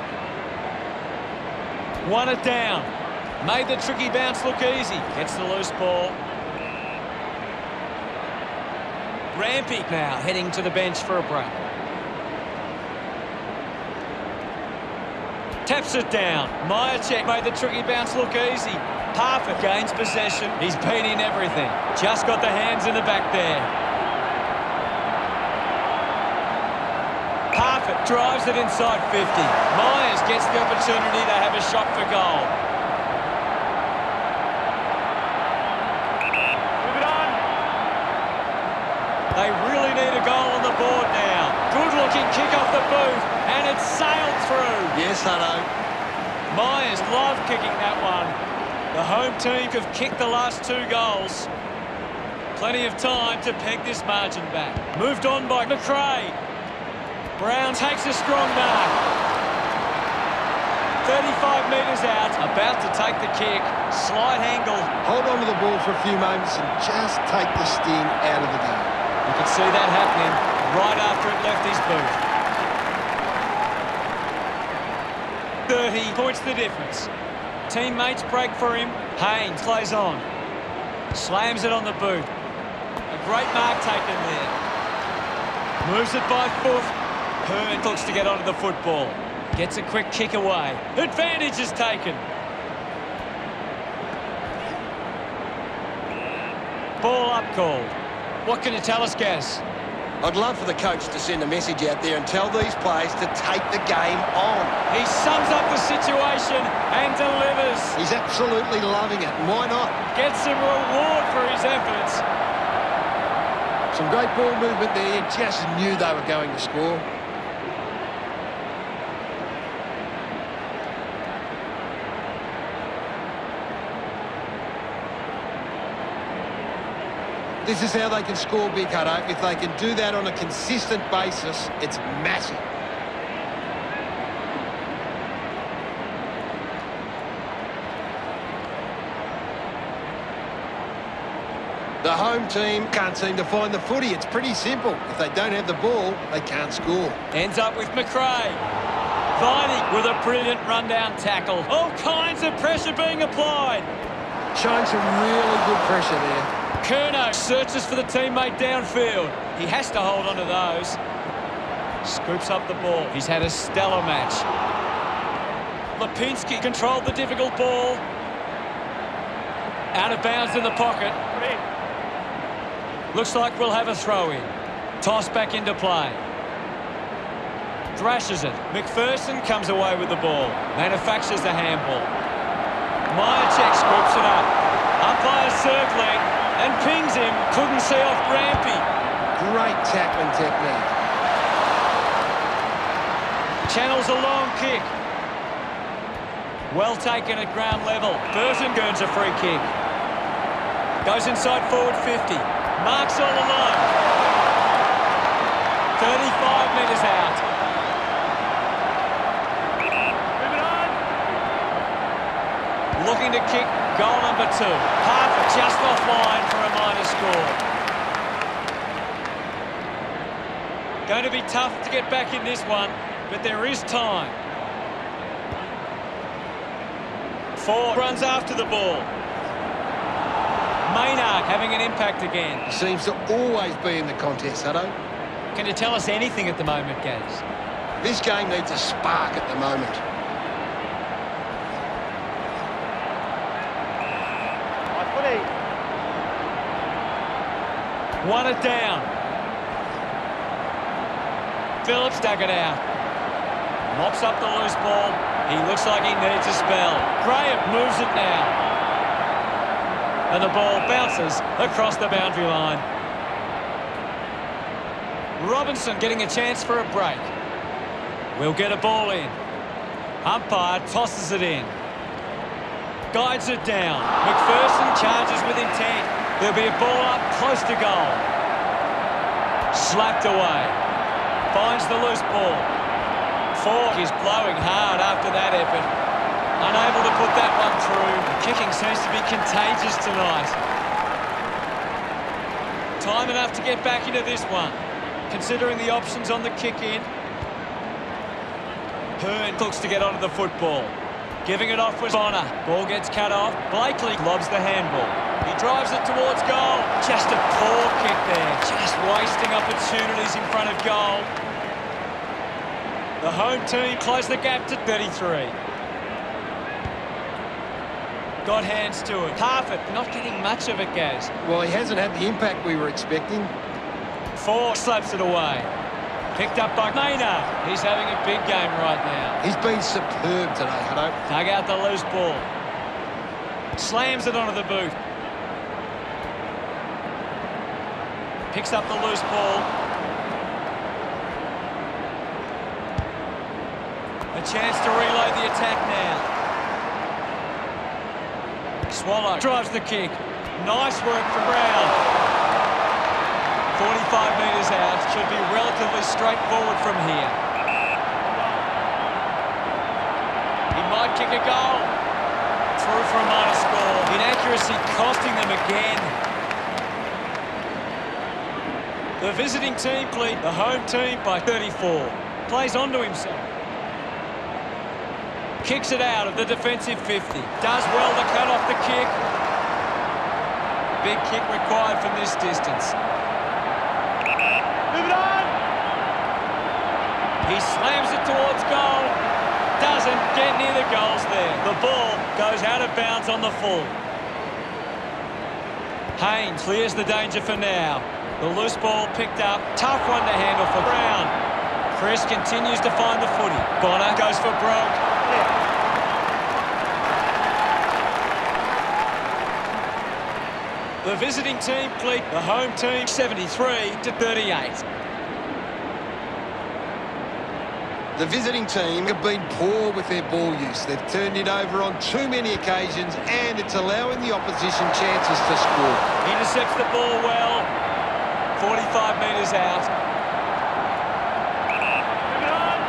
Won it down. Made the tricky bounce look easy. Gets the loose ball. Rampy now heading to the bench for a break. Taps it down. Myercheck made the tricky bounce look easy. Parfitt gains possession. He's been in everything. Just got the hands in the back there. Parfitt drives it inside fifty. Myers gets the opportunity to have a shot for goal. Move it on. They really need a goal on the board now. Good-looking kick off the boot, and it's sailed through. Yes, hello. Myers love kicking that one. The home team have kicked the last two goals. Plenty of time to peg this margin back. Moved on by McRae. Brown takes a strong mark. thirty-five metres out, about to take the kick. Slight angle. Hold on to the ball for a few moments and just take the sting out of the game. You could see that happening right after it left his boot. thirty points the difference. Teammates break for him. Haynes plays on. Slams it on the boot. A great mark taken there. Moves it by foot. Hearn looks to get onto the football. Gets a quick kick away. Advantage is taken. Ball up called. What can you tell us, Gaz? I'd love for the coach to send a message out there and tell these players to take the game on. He sums up the situation and delivers. He's absolutely loving it, and why not? Gets some reward for his efforts. Some great ball movement there. You just knew they were going to score. This is how they can score big, Hutto. If they can do that on a consistent basis, it's massive. The home team can't seem to find the footy. It's pretty simple. If they don't have the ball, they can't score. Ends up with McRae. Viney with a brilliant rundown tackle. All kinds of pressure being applied. Showing some really good pressure there. Curnow searches for the teammate downfield. He has to hold on to those. Scoops up the ball. He's had a stellar match. Lipinski controlled the difficult ball. Out of bounds in the pocket. Looks like we'll have a throw-in. Toss back into play. Thrashes it. McPherson comes away with the ball. Manufactures the handball. Myercheck scoops it up. Umpire circling and pings him. Couldn't see off Rampy. Great tackling technique. Channels a long kick. Well taken at ground level. Burton earns a free kick. Goes inside forward fifty. Marks all alone. thirty-five metres out. Move it on. Looking to kick goal number two. Parfitt just offline for a minor score. Going to be tough to get back in this one, but there is time. Ford runs after the ball. Maynard having an impact again. He seems to always be in the contest, Hutto. Can you tell us anything at the moment, Gaz? This game needs a spark at the moment. Nice footy. Won it down. Phillips dug it out. Mops up the loose ball. He looks like he needs a spell. Graham moves it now. And the ball bounces across the boundary line. Robinson getting a chance for a break. We'll get a ball in. Umpire tosses it in. Guides it down. McPherson charges with intent. There'll be a ball up close to goal. Slapped away. Finds wins the loose ball. Fork is blowing hard after that effort. Unable to put that one through. The kicking seems to be contagious tonight. Time enough to get back into this one, considering the options on the kick-in. Hearn looks to get onto the football. Giving it off was Bonner. Ball gets cut off. Blakely lobs the handball. He drives it towards goal. Just a poor kick there. Just wasting opportunities in front of goal. The home team close the gap to thirty-three. Got hands to it. Half it, not getting much of it, Gaz. Well, he hasn't had the impact we were expecting. Four slaps it away. Picked up by Maynard. He's having a big game right now. He's been superb today, Hutto. Dug out the loose ball. Slams it onto the boot. Picks up the loose ball. A chance to reload the attack now. Swallow drives the kick. Nice work from Brown. forty-five metres out. Should be relatively straightforward from here. He might kick a goal. Through for a minor score. Inaccuracy costing them again. The visiting team lead the home team by thirty-four. Plays onto himself. Kicks it out of the defensive fifty. Does well to cut off the kick. Big kick required from this distance. Move it on! He slams it towards goal. Doesn't get near the goals there. The ball goes out of bounds on the full. Haynes clears the danger for now. The loose ball picked up. Tough one to handle for Brown. Chris continues to find the footy. Bonner goes for broke. The visiting team lead the home team seventy-three to thirty-eight. The visiting team have been poor with their ball use. They've turned it over on too many occasions, and it's allowing the opposition chances to score. Intercepts the ball well. forty-five metres out. Move it on!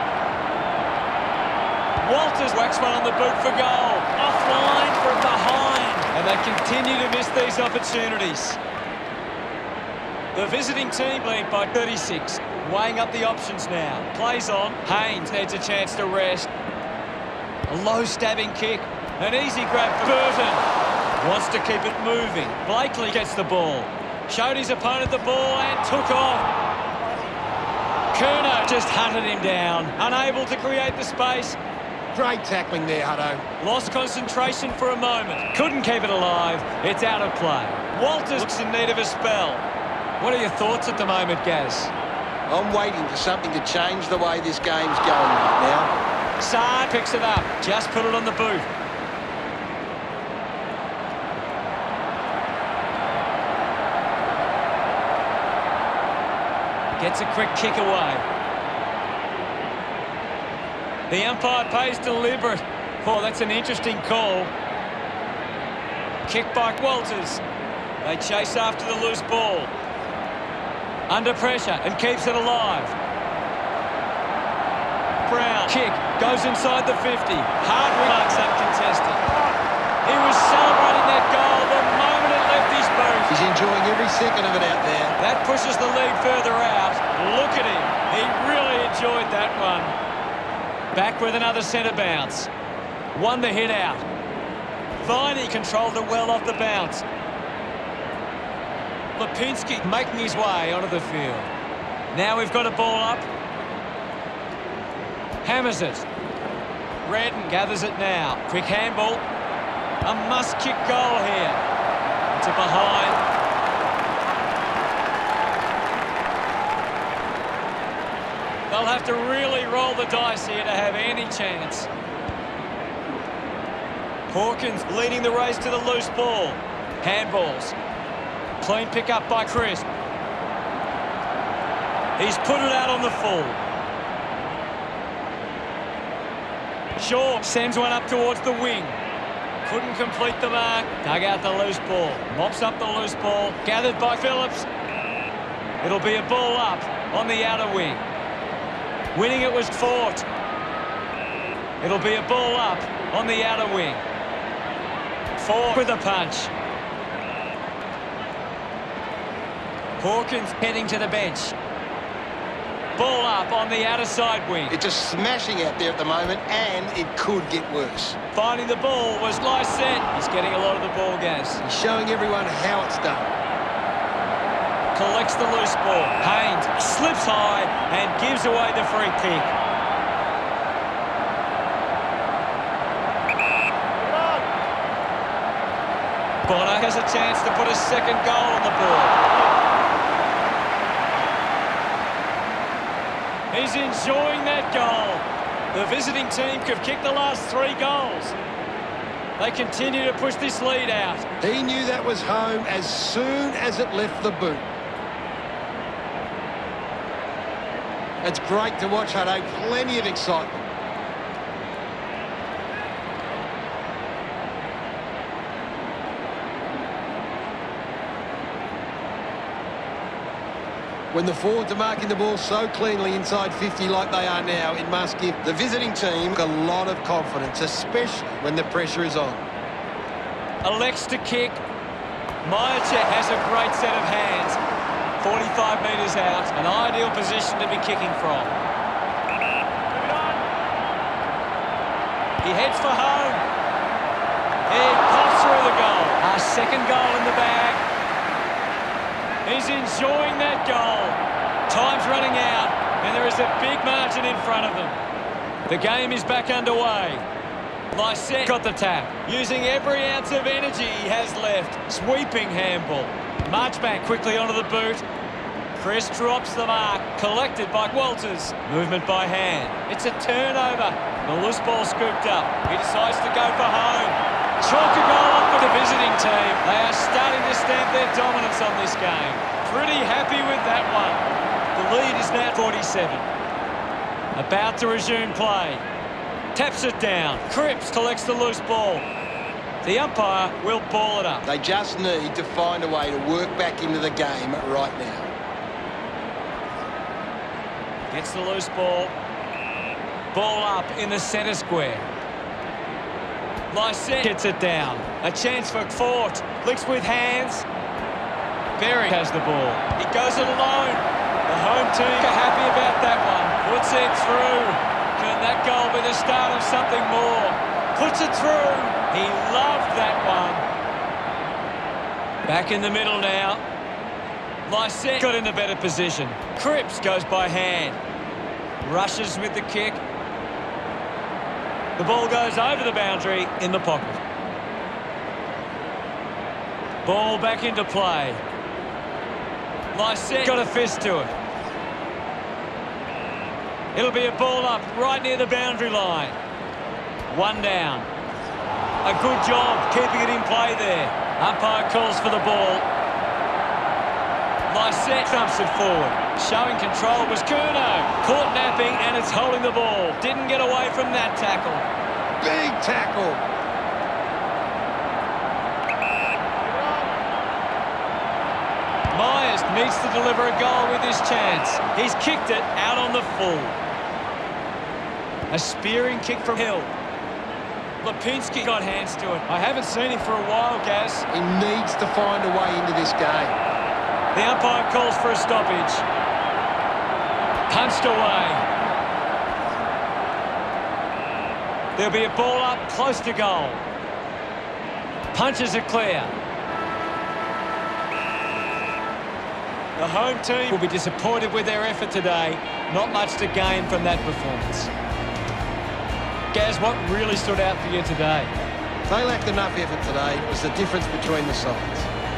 Walters whacks one on the boot for goal. Offline from behind. And they continue to miss these opportunities. The visiting team lead by thirty-six. Weighing up the options now. Plays on. Haynes needs a chance to rest. A low stabbing kick. An easy grab for Burton. Wants to keep it moving. Blakely gets the ball. Showed his opponent the ball and took off. Kerner just hunted him down. Unable to create the space. Great tackling there, Hutto. Lost concentration for a moment. Couldn't keep it alive. It's out of play. Walters looks in need of a spell. What are your thoughts at the moment, Gaz? I'm waiting for something to change the way this game's going right now. Saad picks it up. Just put it on the boot. Gets a quick kick away. The umpire pays deliberate. Oh, that's an interesting call. Kick by Walters. They chase after the loose ball. Under pressure and keeps it alive. Brown. Kick. Goes inside the fifty. Hard marks uncontested. He was celebrating that goal the moment it left his boot. He's enjoying every second of it out there. That pushes the lead further out. Look at him. He really enjoyed that one. Back with another centre bounce. Won the hit out. Viney controlled it well off the bounce. Lipinski making his way onto the field. Now we've got a ball up. Hammers it. Redden gathers it now. Quick handball. A must-kick goal here. To behind. They'll have to really roll the dice here to have any chance. Hawkins leading the race to the loose ball. Handballs. Clean pick up by Chris. He's put it out on the full. Shaw sends one up towards the wing. Couldn't complete the mark. Dug out the loose ball. Mops up the loose ball. Gathered by Phillips. It'll be a ball up on the outer wing. Winning it was fought. It'll be a ball up on the outer wing. Four with a punch. Hawkins heading to the bench. Ball up on the outer side wing. It's just smashing out there at the moment, and it could get worse. Finding the ball was Lysette. He's getting a lot of the ball gas. He's showing everyone how it's done. Collects the loose ball. Haynes slips high and gives away the free kick. Bonner has a chance to put a second goal on the board. He's enjoying that goal. The visiting team could kick the last three goals. They continue to push this lead out. He knew that was home as soon as it left the boot. It's great to watch, Hutto. Plenty of excitement. When the forwards are marking the ball so cleanly inside fifty like they are now, it must give the visiting team a lot of confidence, especially when the pressure is on. Elects to kick. Myercheck has a great set of hands. forty-five metres out, an ideal position to be kicking from. He heads for home. He pops through the goal. Our second goal in the bag. He's enjoying that goal. Time's running out, and there is a big margin in front of them. The game is back underway. Lysette got the tap, using every ounce of energy he has left. Sweeping handball. Marchbank quickly onto the boot. Chris drops the mark, collected by Walters. Movement by hand. It's a turnover. The loose ball scooped up. He decides to go for home. Chalk a goal up for the visiting team. They are starting to stamp their dominance on this game. Pretty happy with that one. The lead is now forty-seven. About to resume play. Taps it down. Cripps collects the loose ball. The umpire will ball it up. They just need to find a way to work back into the game right now. Gets the loose ball. Ball up in the centre square. Lysette gets it down. A chance for Fort. Flicks with hands. Berry has the ball. He goes it alone. The home team are happy about that one. Puts it through. Can that goal be the start of something more? Puts it through. He loved that one. Back in the middle now. Lysette got in a better position. Cripps goes by hand. Rushes with the kick. The ball goes over the boundary in the pocket. Ball back into play. Lysette got a fist to it. It'll be a ball up right near the boundary line. One down. A good job keeping it in play there. Umpire calls for the ball. Lysette thumps it forward. Showing control was Curnow. Caught napping, and it's holding the ball. Didn't get away from that tackle. Big tackle. Myers needs to deliver a goal with this chance. He's kicked it out on the full. A spearing kick from Hill. Lipinski got hands to it. I haven't seen him for a while, Gaz. He needs to find a way into this game. The umpire calls for a stoppage. Punched away. There'll be a ball up close to goal. Punches it clear. The home team will be disappointed with their effort today. Not much to gain from that performance. Gaz, what really stood out for you today? They lacked enough effort today. It was the difference between the sides.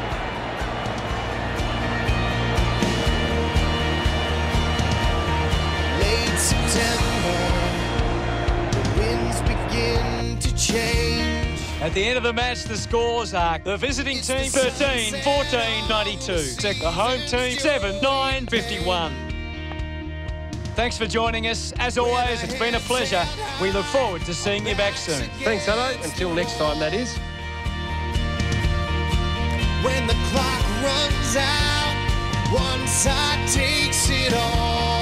Late September, the winds begin to change. At the end of the match, the scores are the visiting team thirteen, fourteen, ninety-two. The home team seven, nine, fifty-one. Thanks for joining us. As always, it's been a pleasure. We look forward to seeing you back soon. Thanks, Hutto. Until next time, that is. When the clock runs out, one side takes it all.